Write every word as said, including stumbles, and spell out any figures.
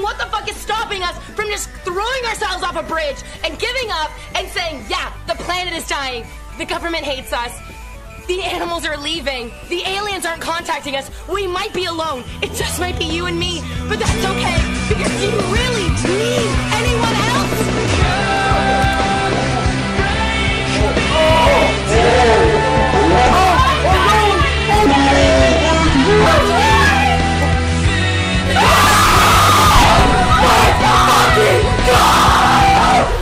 what the fuck is stopping us from just throwing ourselves off a bridge and giving up and saying, yeah, the planet is dying, the government hates us, the animals are leaving, the aliens aren't contacting us, we might be alone, it just might be you and me, but that's okay, because you really need